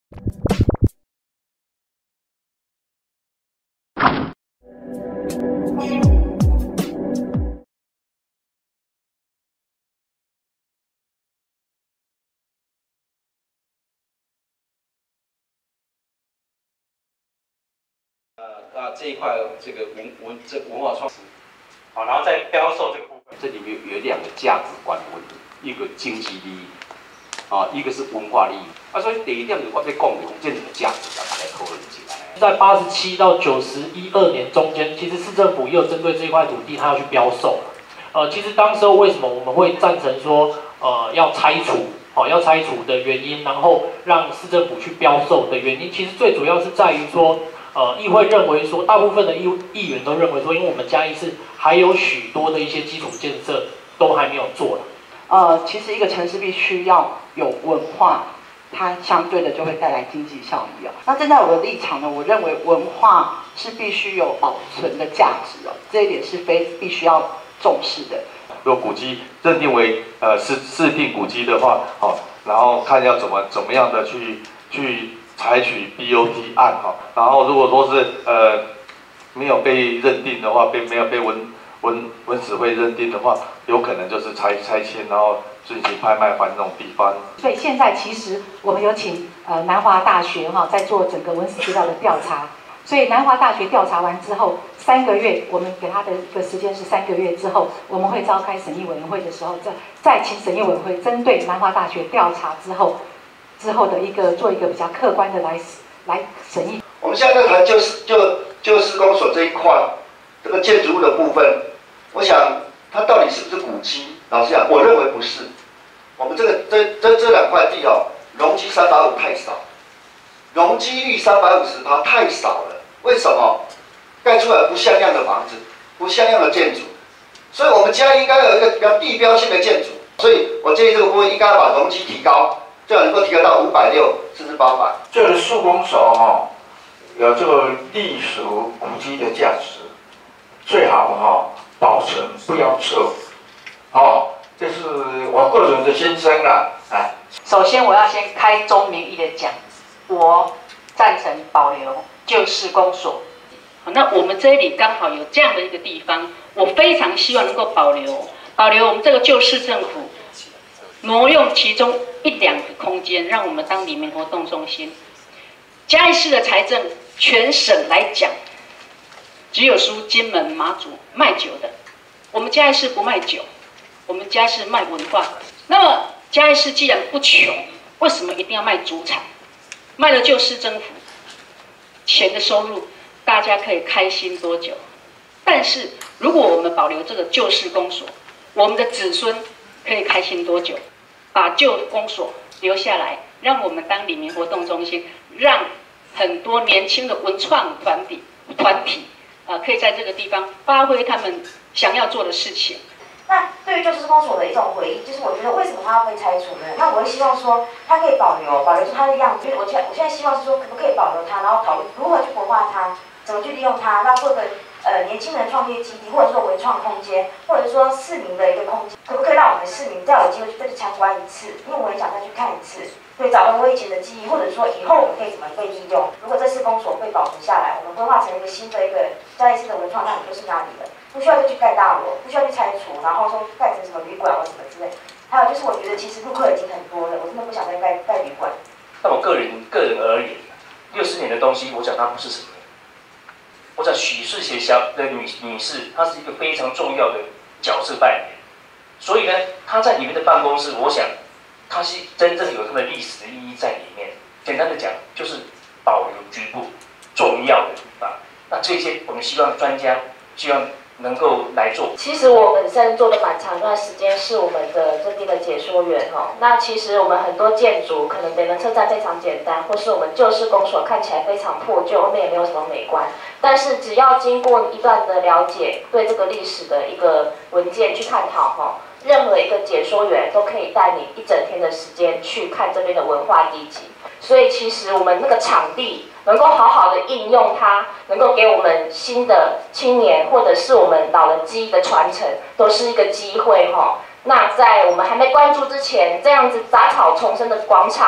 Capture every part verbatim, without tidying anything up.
呃，那这一块这个文文这文化创， 好，然后在标售这个部分， 这里面有两个价值观的问题，一个经济利益，啊，一个是文化利益。啊，所以第一点就是我在讲的，这两个价值要大家讨论起来。 在八十七到九十一二年中间，其实市政府也有针对这块土地，它要去标售。呃，其实当时候为什么我们会赞成说，呃，要拆除，哦，要拆除的原因，然后让市政府去标售的原因，其实最主要是在于说。呃，议会认为说，大部分的议议员都认为说，因为我们嘉义市还有许多的一些基础建设都还没有做了。 呃，其实一个城市必须要有文化，它相对的就会带来经济效益哦。那站在我的立场呢，我认为文化是必须有保存的价值哦，这一点是非必须要重视的。 如果古迹认定为呃是市定古迹的话，好、哦，然后看要怎么怎么样的去去。采取 B O T 案哈，然后如果说是呃没有被认定的话，被没有被文文文史会认定的话，有可能就是拆拆迁，然后进行拍卖还那种地方。 所以现在其实我们有请呃南华大学哈在做整个文史资料的调查，所以南华大学调查完之后，三个月我们给他的一个时间是三个月之后，我们会召开审议委员会的时候，再再请审议委员会针对南华大学调查之后。之后的一个做一个比较客观的来来审议。 我们现在在谈就是就就施工所这一块，这个建筑物的部分，我想它到底是不是古迹？老实讲，我认为不是。我们这个这这这两块地哦，容积三百五太少，容积率三百五十趴太少了。为什么？盖出来不像样的房子，不像样的建筑，所以我们家应该有一个比较地标性的建筑。所以我建议这个部分应该把容积提高。最好能够提高到五百六甚至八百。 这个施工所哈、哦，有这个隶属古迹的价值，最好哈、哦、保存，不要撤。哦，这是我个人的心声啦，哎。 首先，我要先开宗明义的讲，我赞成保留旧市公所。那我们这里刚好有这样的一个地方，我非常希望能够保留，保留我们这个旧市政府。挪用其中一两个空间，让我们当里民活动中心。嘉义市的财政，全省来讲，只有输金门、马祖卖酒的。我们嘉义市不卖酒，我们嘉义市卖文化。那么嘉义市既然不穷，为什么一定要卖主产？卖了旧市政府，钱的收入，大家可以开心多久？但是如果我们保留这个旧市公所，我们的子孙可以开心多久？把旧公所留下来，让我们当里民活动中心，让很多年轻的文创团体团体啊、呃，可以在这个地方发挥他们想要做的事情。 那对于旧市公所的一种回忆，就是我觉得为什么它要被拆除呢？那我会希望说它可以保留，保留住它的样子。我现我现在希望是说，可不可以保留它，然后考虑如何去活化它，怎么去利用它，那做个呃年轻人创业基地，或者说文创空间，或者说市民的一个空间，可不可以让我们市民再有机会去再去参观一次？因为我很想再去看一次，对，找回我以前的记忆，或者说以后我们可以怎么被利用？如果这市公所被保存下来，我们规划成一个新的一个嘉义市的文创，那你就是那里了。不需要再去盖大楼，不需要去拆除，然后说盖成什么旅馆或什么之类。还有就是，我觉得其实陆客已经很多了，我真的不想再盖盖旅馆。 但我个人个人而言，六十年的东西，我讲它不是什么。我讲许世协小的女女士，她是一个非常重要的角色扮演。所以呢，她在里面的办公室，我想她是真正有她的历史的意义在里面。简单的讲，就是保留局部重要的地方。那这些我们希望专家。希望能够来做。 其实我本身做了蛮长一段时间，是我们的这边的解说员哈。那其实我们很多建筑，可能北门车站非常简单，或是我们旧市公所看起来非常破旧，后面也没有什么美观。但是只要经过一段的了解，对这个历史的一个文件去探讨哈，任何一个解说员都可以带你一整天的时间去看这边的文化地基。所以其实我们那个场地能够好好的应用它，能够给我们新的青年或者是我们老人记忆的传承，都是一个机会哈。那在我们还没关注之前，这样子杂草丛生的广场，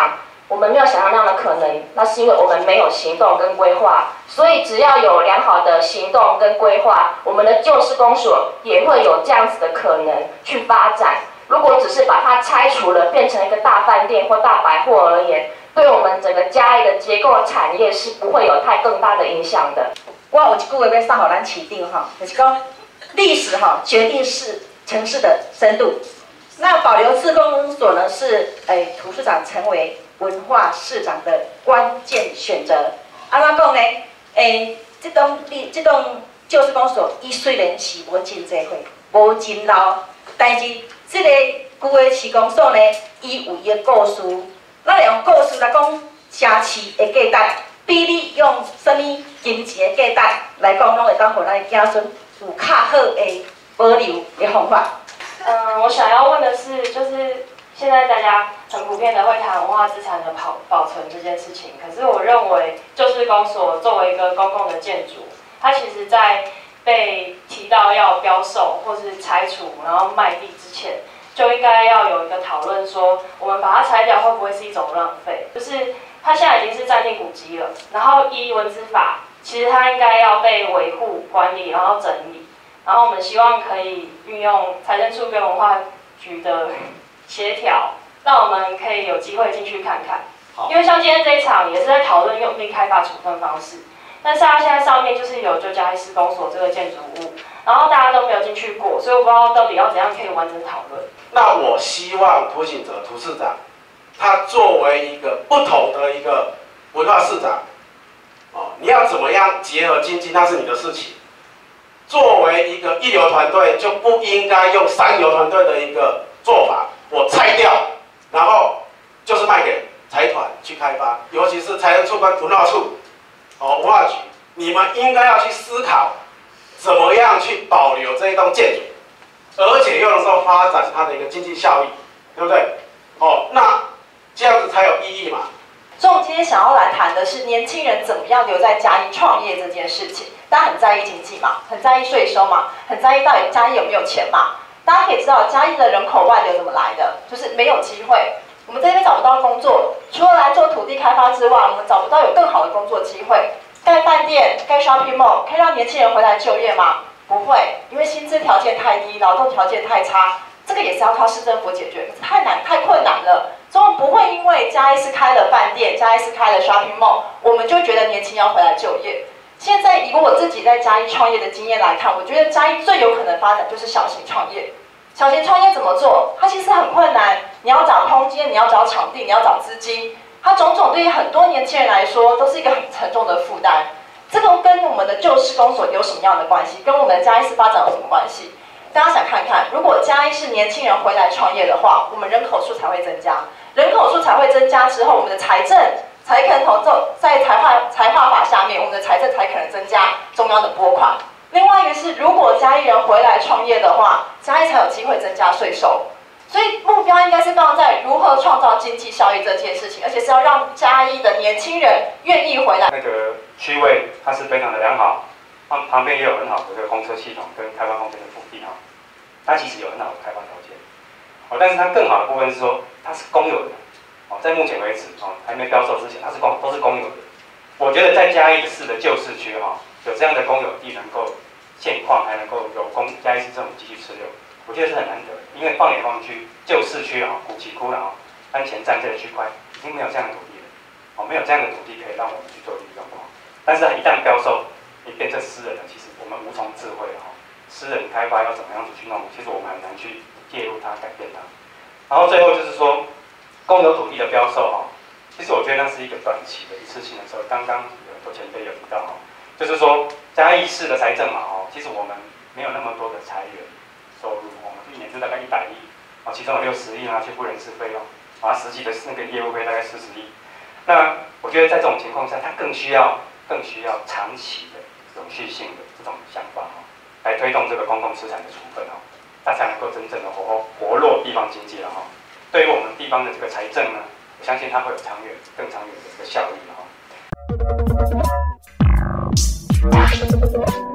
我们没有想象那样的可能，那是因为我们没有行动跟规划。所以只要有良好的行动跟规划，我们的旧市公所也会有这样子的可能去发展。如果只是把它拆除了，变成一个大饭店或大百货而言，对我们整个嘉义的结构产业是不会有太更大的影响的。 我有一句话要送给咱市长哈，就是讲历史哈决定是城市的深度。那保留市公所呢，是诶图书长成为文化市长的关键选择。安怎讲呢？诶，这栋历这栋旧市公所，伊虽然是无真济岁，无真老，但是这个旧的市公所呢，伊有伊的故事。咱来用故事来讲城市的价值，比你用什么金钱的价值来讲，拢会当互咱的子孙有较好的保留的方法。 嗯，我想要问的是，就是现在大家很普遍的会谈文化资产的保保存这件事情，可是我认为旧市公所作为一个公共的建筑，它其实在被提到要标售或是拆除然后卖地之前，就应该要有一个讨论说，我们把它拆掉会不会是一种浪费？就是它现在已经是暂定古迹了，然后依文资法，其实它应该要被维护、管理，然后整理。然后我们希望可以运用财政处跟文化局的协调，让我们可以有机会进去看看。因为像今天这一场也是在讨论用地开发处分方式，但是它现在上面就是有旧嘉义市公所这个建筑物，然后大家都没有进去过，所以我不知道到底要怎样可以完整讨论。 那我希望涂行者涂市长，他作为一个不同的一个文化市长，哦，你要怎么样结合经济，那是你的事情。作为一个一流团队，就不应该用三流团队的一个做法，我拆掉，然后就是卖给财团去开发，尤其是财政处跟文化处、哦文化局，你们应该要去思考，怎么样去保留这一栋建筑，而且又能够发展它的一个经济效益，对不对？哦，那这样子才有意义嘛。 所以我们今天想要来谈的是年轻人怎么样留在嘉义创业这件事情。大家很在意经济嘛，很在意税收嘛，很在意到底嘉义有没有钱嘛。大家可以知道嘉义的人口外流怎么来的，就是没有机会。我们这边找不到工作，除了来做土地开发之外，我们找不到有更好的工作机会。盖饭店、盖 shopping mall 可以让年轻人回来就业吗？不会，因为薪资条件太低，劳动条件太差，这个也是要靠市政府解决，可是太难太困难了。所以我们不会因为嘉义市开了饭店，嘉义市开了 shopping mall， 我们就觉得年轻人要回来就业。现在以我自己在嘉义创业的经验来看，我觉得嘉义最有可能发展就是小型创业。小型创业怎么做？它其实很困难，你要找空间，你要找场地，你要找资金，它种种对于很多年轻人来说都是一个很沉重的负担。这个跟我们的旧市公所有什么样的关系？跟我们的嘉义市发展有什么关系？大家想看看，如果嘉义市年轻人回来创业的话，我们人口数才会增加，人口数才会增加之后，我们的财政才可能从在财划财划法下面，我们的财政才可能增加中央的拨款。另外一个是，如果嘉义人回来创业的话，嘉义才有机会增加税收。所以目标应该是放在如何创造经济效益这件事情，而且是要让嘉义的年轻人愿意回来。 那个区位它是非常的良好，旁旁边也有很好的这个公车系统跟开发空间的腹地哈，它其实有很好的开发条件。哦，但是它更好的部分是说它是公有的。哦，在目前为止哦还没标售之前，它是公都是公有的。我觉得在嘉义市的旧市区哈，有这样的公有地能够现况还能够有公嘉义市政府继续持有。我觉得是很难得的，因为放眼望去，旧市区啊、古奇窟啊、安前站这个区块已经没有这样的土地了，哦，没有这样的土地可以让我们去做利用哦。但是它一旦标售，你变成私人了，其实我们无从智慧哈、哦。私人开发要怎么样子去弄，其实我们很难去介入它、改变它。然后最后就是说，公有土地的标售哈、哦，其实我觉得那是一个短期的一次性的时候。刚刚有很多前辈有提到哈、哦，就是说嘉义市的财政嘛哦，其实我们没有那么多的财源。收入我们一年就大概一百亿，啊，其中有六十亿拿去付人事费用，啊，实际的那个业务费大概四十亿。那我觉得在这种情况下，它更需要更需要长期的永续性的这种想法哦，来推动这个公共资产的处分哦，它才能够真正的活活络地方经济了哈、哦。对于我们地方的这个财政呢，我相信它会有长远、更长远的这个效益了哈、哦。